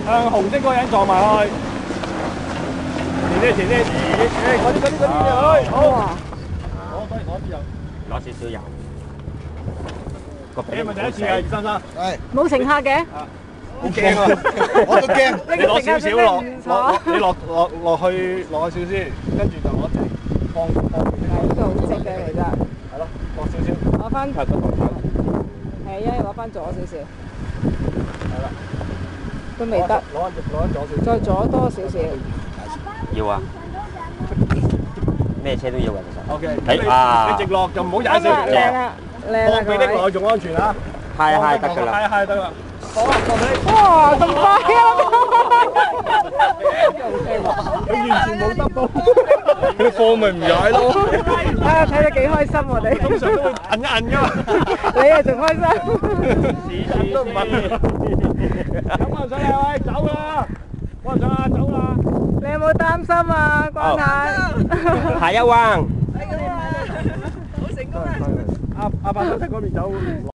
向紅色嗰個人撞埋去。前啲，嗰啲去，好。攞啲油。 攞少少油。 你係咪第一次啊，葉先生？ 係。 冇乘客嘅。 好驚啊！ 我都驚。 你攞少少落，你落去少，跟住就攞地放。 呢個好直嘅其實。 係咯，落少少。 攞翻。係因為攞翻左少少。 係啦。 都未得。 攞左少少。 再左多少少。 要啊。咩車都要嘅其實。 O K。 你直落就唔好踩死佢。 靚啦， 放俾啲落去仲安全啊！ 係得㗎啦。 係得啦。好啊，放俾你。 哇，咁快啊！ 佢完全冇得到，佢放咪唔踩咯。 睇得幾開心我哋。 通常都會摁一摁㗎嘛。 你啊仲開心。 都唔問。咁啊，上嚟喂，走啦！我上啊，走啦！ 你有冇擔心啊，關太？ 下一彎。 好成功啊！ 阿伯都喺嗰邊走。